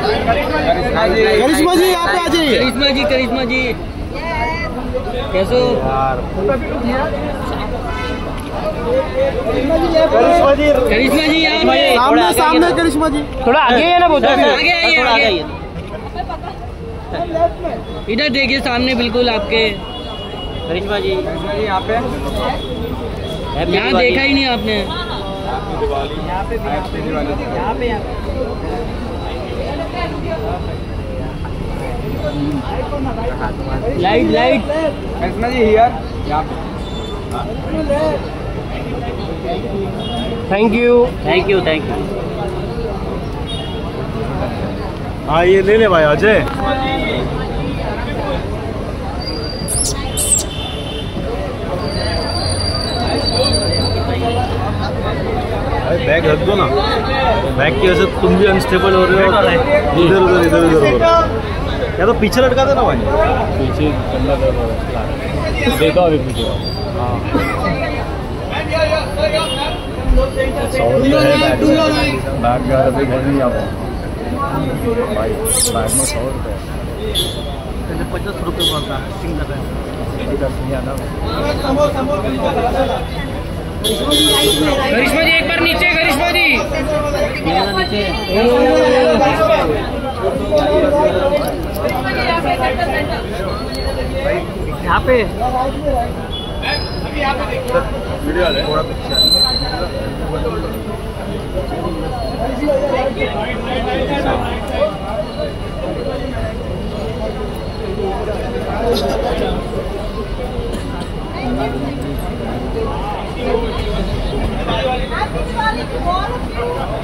करिश्मा जी आप आ जाइए। करिश्मा जी कैसे हो? करिश्मा जी सामने सामने करिश्मा जी थोड़ा आगे है ना, बहुत आगे आइए। इधर देखिए सामने बिल्कुल आपके करिश्मा जी यहाँ पे यहाँ देखा ही नहीं आपने। यहाँ पे लाइट करिश्मा जी हियर यहाँ पे। Thank you. हाँ ये ले ले भाई अजय। बैग रख दो ना, बैग की वजह से तुम भी अनस्टेबल हो रहे हो। इधर उधर या तो पीछे लटका देना भाई। पीछे देखा अभी पीछे। हाँ बैग यार अभी घर नहीं आ पाऊँ भाई। बैग में 100 रुपये 50 रुपये पड़ता है। करिश्मा जी एक बार नीचे। करिश्मा जी यहाँ पे वीडियो वाले थोड़ा पीछे। Happy Diwali to all of you.